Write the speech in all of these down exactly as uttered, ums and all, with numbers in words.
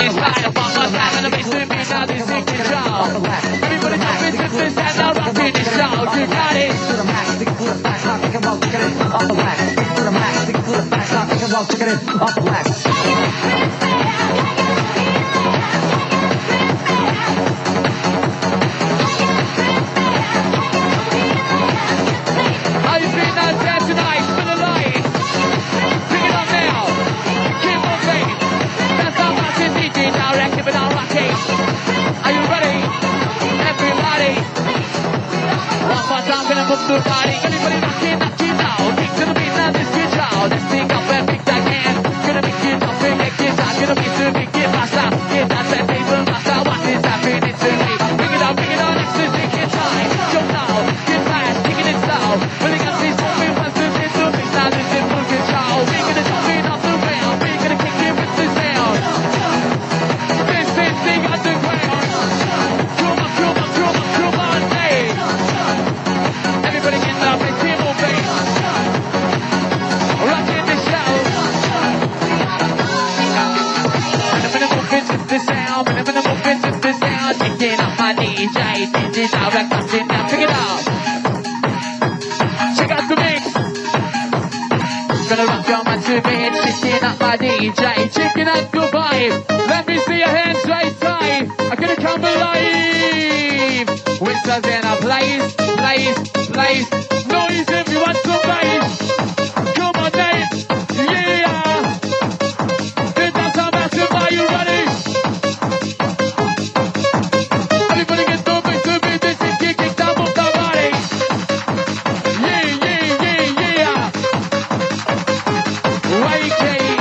this line, one more time, and the bass with me now, this in control. Everybody jump into this and now rock in this show. You got it. To the max, stick to the max, I think I'm all together off the wax. Stick to the max, stick to the max, I think I'm all together off the wax. How you feeling out there tonight? Spin a light. Pick it up now. Keep moving. That's how much is D J now. Keep it on rocking. Are you ready? Everybody. One more time, gonna move the body. Everybody knocking, knocking now. Kick to the beat now, this kid shout. Let's pick up and pick that can. Gonna make it up and get kids out. Gonna be to make it faster. Get that set table master. What is happening to me? Bring it up, bring it on. Next to take your time. Jump now. Get fast, kicking it slow. Really got these moving ones to get to mix now. This is full control. We're gonna jump it off the ground. We're gonna kick it with the sound. This is thing on the ground. Come on, come on, come on, come on, hey. Everybody get up and keep moving. Rocking the show. And I'm gonna move it with the sound. And I'm gonna move it with the sound. Kicking up my D J. D J now, we're catching down. Check it out. Check out the mix. Gonna rock your man to bed. Kicking up my D J. Checking out your vibe. Let me see your hands right side. I'm gonna come alive. Whistles in a place, place, place. Noise if you want some bass. Come on, Dave. Yeah. It does some massive. Are you ready? Everybody get the bass to beat this and kick it down with the body. Yeah, yeah, yeah, yeah. Wakey.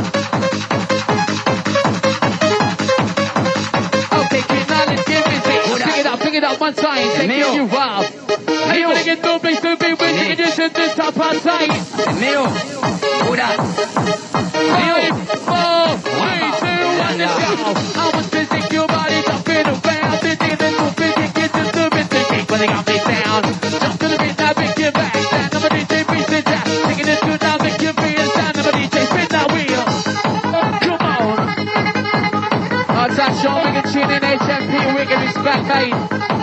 Okay, kid, now let's get busy. Pick it up, pick it up one time. Take it you wild. Everybody get the bass to beat with it. Just at the top of sight. Neo, pura. Five, four, three, two, one, let's go. I want to take your body jumping around. They think they move it, they get to the beat, they kick when they got me down. Jump to the beat, now make it back. Stand up a D J, beat it down. Taking it good, now make it feel. Stand up a D J, spin that wheel. Come on. Oh, that's Sean, we can tune in H M P, we can respect, mate.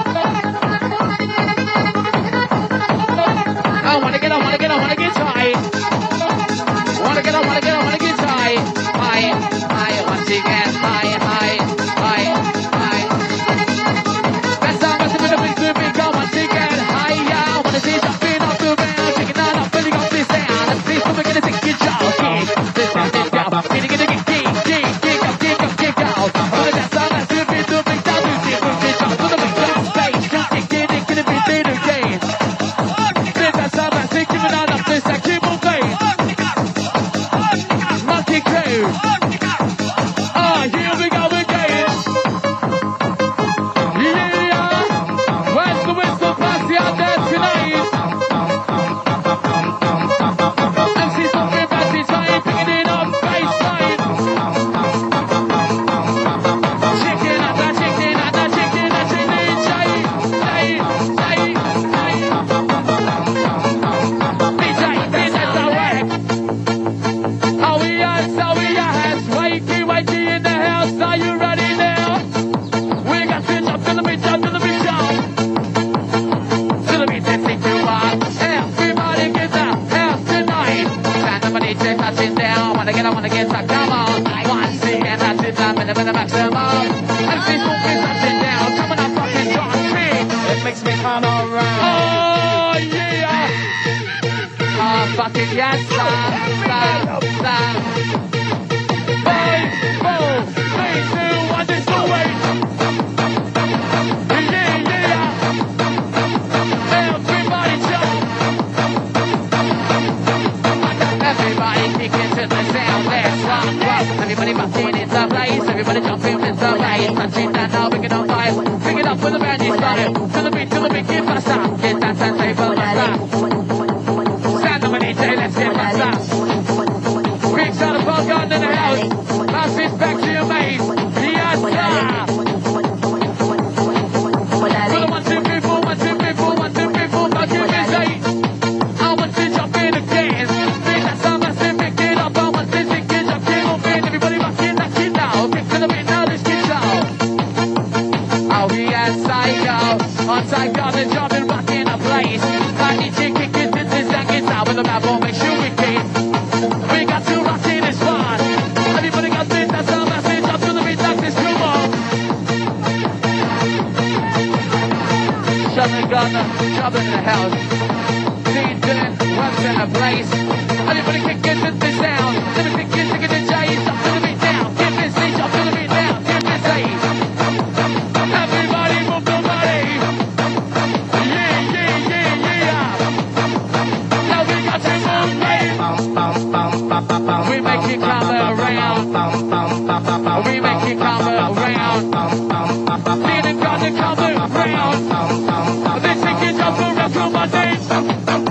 I wanna get, I wanna get, I wanna get high. Wanna get, I wanna get, I wanna get high. High, high, once again, high, high, high, high. Best time, best time, best time, big go once again, higher. I wanna see jumping off the ground, taking that up, filling up this sound. Let's see if we're gonna take your job. Kick, this time, this go, gonna get a kick, kick, kick, kick up, kick up, kick out. Wanna dance on that, do it, do it, big down, do it, do it, jump, wanna make that space, can't take it, it can be played again. That's how I think you out of this, I keep moving. Monkey crew. Ah, here we go again. Yeah. Where's the whistle party out there tonight? And she's talking about his time, picking it up, baseline. Chicken at that, chicken at that, chicken at chicken, chay, chay, chay, chay. D J, D J direct. How we are, how we are, wakey, wakey in the house. Are you ready now? We got to jump to the beat, jump to the beat, jump. To the beat, let's take you on. Everybody get that house tonight. Stand up and D J touching down. Wanna get, I wanna get that, come on. Once again, that's it, I'm in the maximum. And see moving touching down. Coming up, fucking drop big. It makes me turn around. Oh, yeah. Ah, fucking yes, sir, sir, sir. Five, four, three, two, one, this the way. Yeah, yeah. Everybody jump. Everybody kick into the sound. Let's rock, rock. Everybody rocking in the place. Everybody jumping in the place. Touching that now, picking up five. Pick it up with the band, you started. To the beat, to the beat, get faster. Get that sound, say, but faster. Stand up and D J, let's get faster. Quick shot of ball gun in the house. Pass this back to your mate. Yes, sir. For the one, two, three, four, one, two, three, four, one, two, three, four, now give me eight. I want to jump in again. Big that sound, massive, pick it up. I want to sing it, jump in, open. Everybody rocking that shit now. Kick to the beat now. John, Chubb in the house. Dean Dylan, works in the place. Anybody can get to the sound. Let me take you to the J's. I'm gonna be down. Give me stage, I'm gonna be down. Give me stage. Everybody move the body. Yeah, yeah, yeah, yeah. Now we got to move, baby. We make it come around. We make it come around. Feeling got to come around. This thing is up for record, my days.